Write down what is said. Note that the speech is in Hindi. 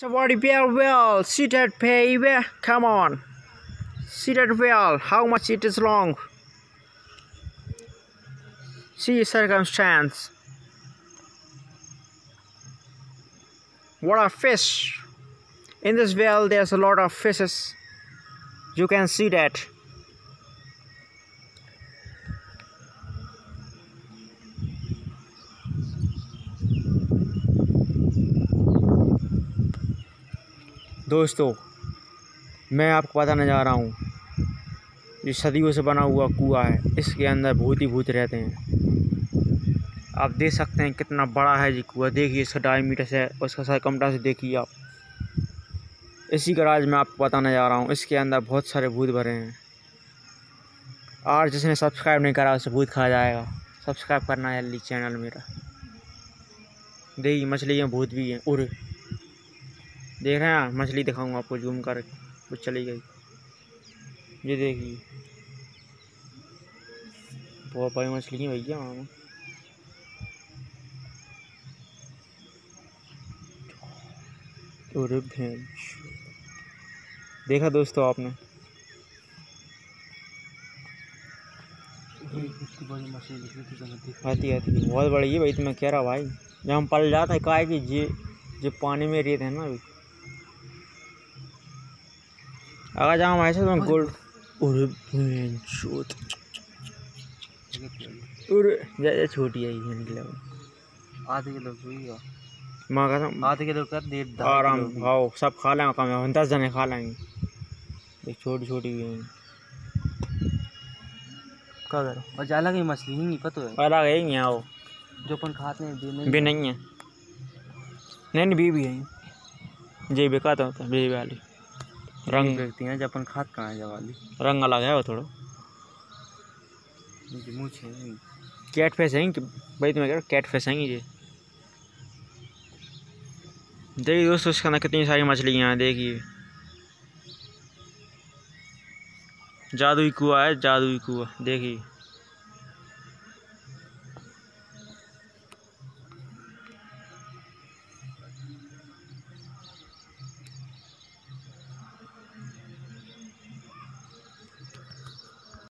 Somebody very well. See that baby. Come on. See that well. How much it is long. See circumstance. What a fish. In this well there's a lot of fishes. You can see that. दोस्तों मैं आपको बताने जा रहा हूँ, ये सदियों से बना हुआ कुआं है। इसके अंदर भूत ही भूत रहते हैं। आप देख सकते हैं कितना बड़ा है ये कुआं। देखिए इसका डायमीटर से, उसका सरकमफेरेंस देखिए आप। इसी का राज मैं आपको बताने जा रहा हूँ। इसके अंदर बहुत सारे भूत भरे हैं। और जिसने सब्सक्राइब नहीं करा उसे भूत खा जाएगा। सब्सक्राइब करना है जल्दी चैनल मेरा। देखिए मछलियाँ भूत भी हैं। और देख रहे हैं, मछली दिखाऊंगा आपको जूम कर। कुछ चली गई, ये देखिए बहुत बड़ी मछली है भैया। अरे भैंस, देखा दोस्तों आपने? आती बहुत बड़ी है भाई। तो मैं कह रहा भाई, जब हम पल जाते हैं काय कि ये पानी में रहते हैं ना अभी। अगर जहाँ हम ऐसे तो गोल्ड। अरे अरे छोटी है ये, निकला आधे किलो माँ का आधे किलो कर दे आराम खाओ। सब खा लेंगे, कम हम 10 जने खा लेंगे। देख छोटी छोटी भी है। क्या करो और जाला की मछली ही नहीं पता है। अलग है ही आओ जो अपन खाते हैं भी नहीं है। नहीं भी है जी बेकाता होता है वाली। रंग देखती हैं जब अपन खात कहाँ है वाली। रंग अलग है वो थोड़ा। कैट फिश है भाई, तुम्हें कह रहा कैट फिश है ये। देखिए दोस्तों इसके अंदर कितनी सारी मछलियाँ हैं। देखिए जादुई कुआं है, जादुई कुआं। देखिए